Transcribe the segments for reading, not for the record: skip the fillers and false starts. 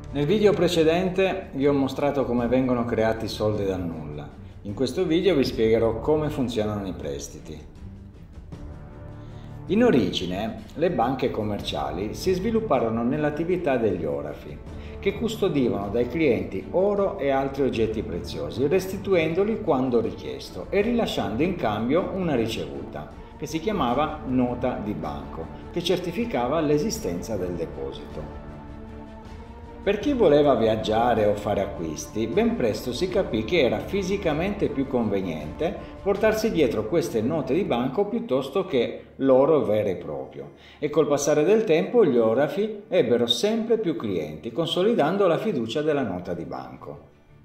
Nel video precedente vi ho mostrato come vengono creati soldi dal nulla. In questo video vi spiegherò come funzionano i prestiti. In origine, le banche commerciali si svilupparono nell'attività degli orafi, che custodivano dai clienti oro e altri oggetti preziosi, restituendoli quando richiesto e rilasciando in cambio una ricevuta, che si chiamava nota di banco, che certificava l'esistenza del deposito. Per chi voleva viaggiare o fare acquisti, ben presto si capì che era fisicamente più conveniente portarsi dietro queste note di banco piuttosto che l'oro vero e proprio, e col passare del tempo gli orafi ebbero sempre più clienti, consolidando la fiducia della nota di banco.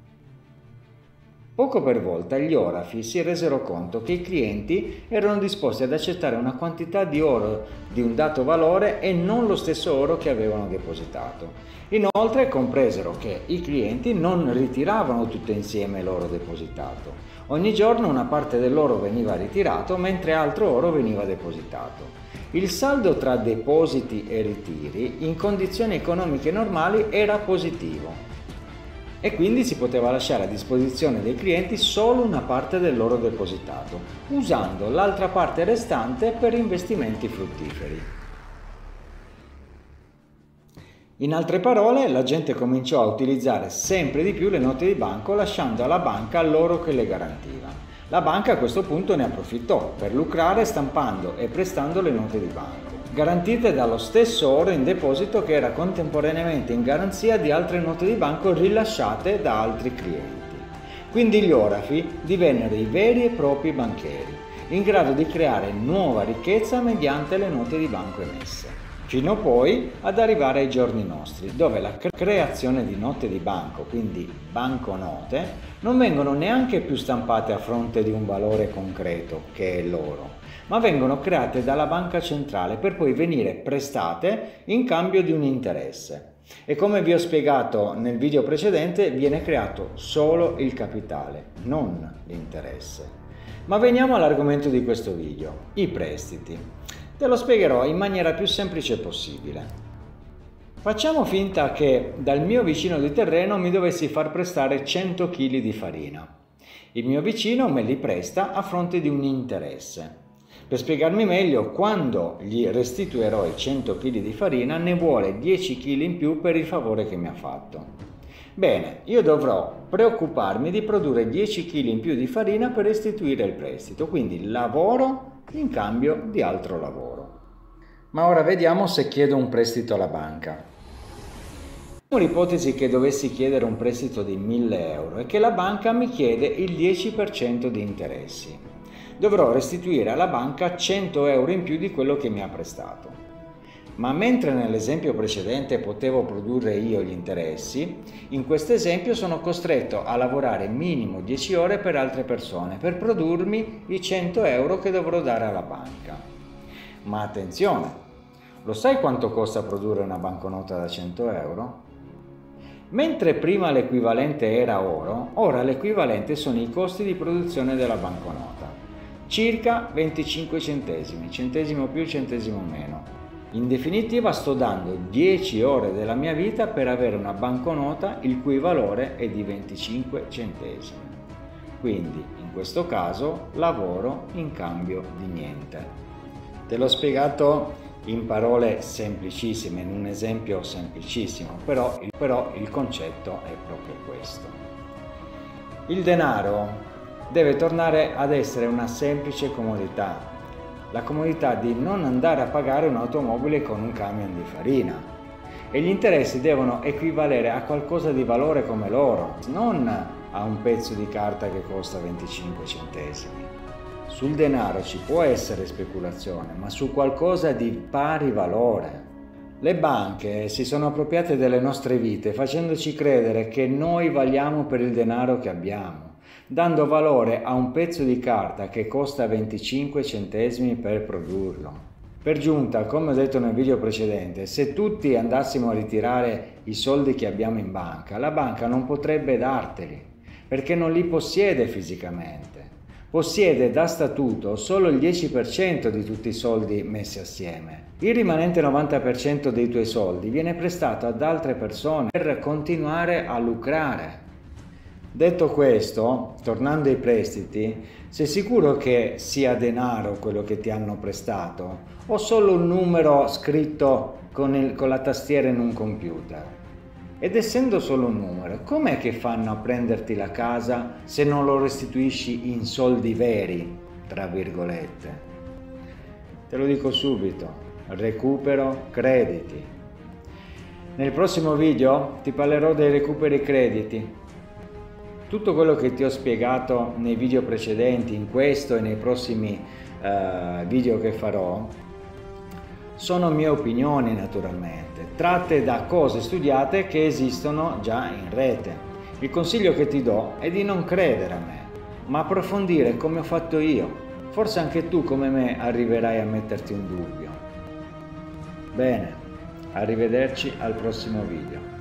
Poco per volta gli orafi si resero conto che i clienti erano disposti ad accettare una quantità di oro di un dato valore e non lo stesso oro che avevano depositato. Inoltre compresero che i clienti non ritiravano tutto insieme l'oro depositato. Ogni giorno una parte dell'oro veniva ritirato mentre altro oro veniva depositato. Il saldo tra depositi e ritiri in condizioni economiche normali era positivo. E quindi si poteva lasciare a disposizione dei clienti solo una parte del loro depositato, usando l'altra parte restante per investimenti fruttiferi. In altre parole, la gente cominciò a utilizzare sempre di più le note di banco, lasciando alla banca l'oro che le garantiva. La banca a questo punto ne approfittò per lucrare stampando e prestando le note di banco, garantite dallo stesso oro in deposito che era contemporaneamente in garanzia di altre note di banco rilasciate da altri clienti. Quindi gli orafi divennero i veri e propri banchieri, in grado di creare nuova ricchezza mediante le note di banco emesse, fino poi ad arrivare ai giorni nostri, dove la creazione di note di banco, quindi banconote, non vengono neanche più stampate a fronte di un valore concreto, che è l'oro, ma vengono create dalla banca centrale per poi venire prestate in cambio di un interesse. E come vi ho spiegato nel video precedente, viene creato solo il capitale, non l'interesse. Ma veniamo all'argomento di questo video, i prestiti. Te lo spiegherò in maniera più semplice possibile. Facciamo finta che dal mio vicino di terreno mi dovessi far prestare 100 kg di farina. Il mio vicino me li presta a fronte di un interesse. Per spiegarmi meglio, quando gli restituirò i 100 kg di farina ne vuole 10 kg in più per il favore che mi ha fatto. Bene, io dovrò preoccuparmi di produrre 10 kg in più di farina per restituire il prestito, quindi lavoro in cambio di altro lavoro. Ma ora vediamo se chiedo un prestito alla banca. L'ipotesi che dovessi chiedere un prestito di 1000 euro e che la banca mi chiede il 10% di interessi. Dovrò restituire alla banca 100 euro in più di quello che mi ha prestato. Ma mentre nell'esempio precedente potevo produrre io gli interessi, in questo esempio sono costretto a lavorare minimo 10 ore per altre persone per produrmi i 100 euro che dovrò dare alla banca. Ma attenzione, lo sai quanto costa produrre una banconota da 100 euro? Mentre prima l'equivalente era oro, ora l'equivalente sono i costi di produzione della banconota. Circa 25 centesimi, centesimo più, centesimo meno. In definitiva sto dando 10 ore della mia vita per avere una banconota il cui valore è di 25 centesimi. Quindi, in questo caso, lavoro in cambio di niente. Te l'ho spiegato in parole semplicissime, in un esempio semplicissimo, però il concetto è proprio questo. Il denaro deve tornare ad essere una semplice comodità, la comodità di non andare a pagare un'automobile con un camion di farina, e gli interessi devono equivalere a qualcosa di valore come l'oro, non a un pezzo di carta che costa 25 centesimi. Sul denaro ci può essere speculazione, ma su qualcosa di pari valore. Le banche si sono appropriate delle nostre vite facendoci credere che noi valiamo per il denaro che abbiamo, dando valore a un pezzo di carta che costa 25 centesimi per produrlo. Per giunta, come ho detto nel video precedente, se tutti andassimo a ritirare i soldi che abbiamo in banca, la banca non potrebbe darteli, perché non li possiede fisicamente. possiede da statuto solo il 10% di tutti i soldi messi assieme. Il rimanente 90% dei tuoi soldi viene prestato ad altre persone per continuare a lucrare. Detto questo, tornando ai prestiti, sei sicuro che sia denaro quello che ti hanno prestato o solo un numero scritto con la tastiera in un computer? Ed essendo solo un numero, com'è che fanno a prenderti la casa se non lo restituisci in soldi veri, tra virgolette? Te lo dico subito, recupero crediti. Nel prossimo video ti parlerò dei recuperi crediti. Tutto quello che ti ho spiegato nei video precedenti, in questo e nei prossimi video che farò, sono mie opinioni naturalmente, tratte da cose studiate che esistono già in rete. Il consiglio che ti do è di non credere a me, ma approfondire come ho fatto io. Forse anche tu come me arriverai a metterti un dubbio. Bene, arrivederci al prossimo video.